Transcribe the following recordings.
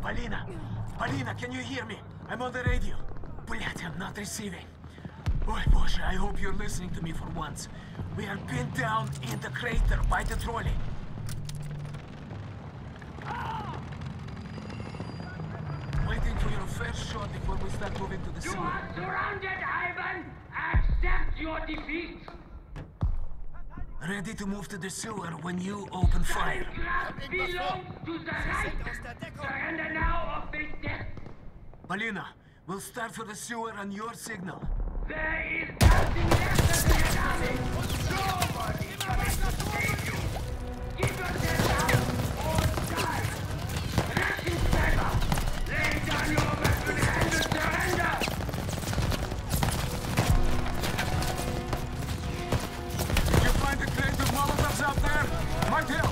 Полина! Полина, can you hear me? I'm on the radio. Блять, I'm not receiving. Ой, боже, I hope you're listening to me for once. We are pinned down in the crater by the trolley. Waiting for your first shot before we start moving to the sewer. You are surrounded, Ivan! Accept your defeat! Ready to move to the sewer when you open fire. Belgrad belongs to the right! Surrender now or face death! Polina, we'll start for the sewer on your signal. There is nothing left of the army! Nobody coming to save you! Give yourself out or die! Russian sniper! Lay down your weapon and surrender! Did you find the crate of Molotovs out there? Might help.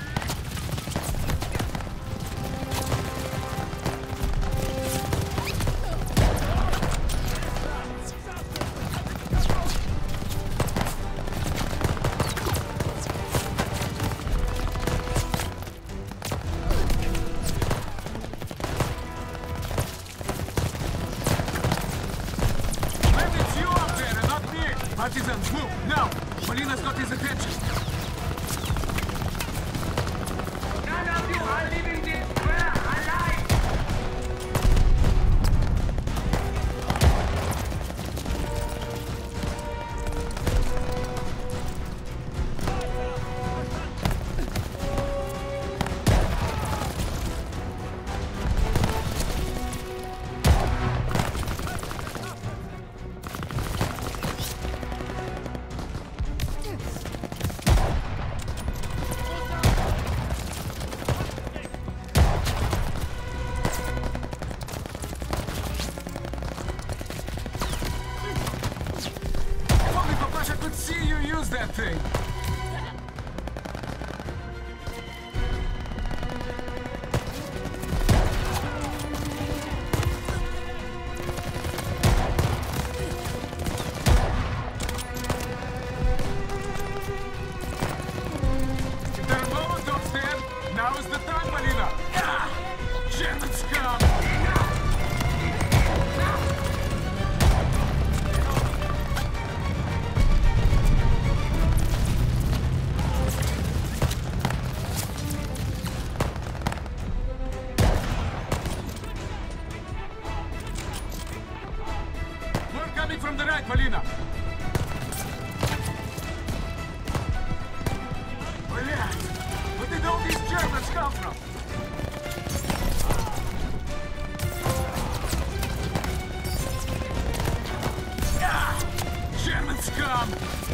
Partisans, move, now! Polina's got his attention. None of you are leaving this square alive! See you use that thing! If there are Molotovs there, now is the time, Polina! German scum! Coming from the right, Polina! Блядь! Where did all these Germans come from? German scum!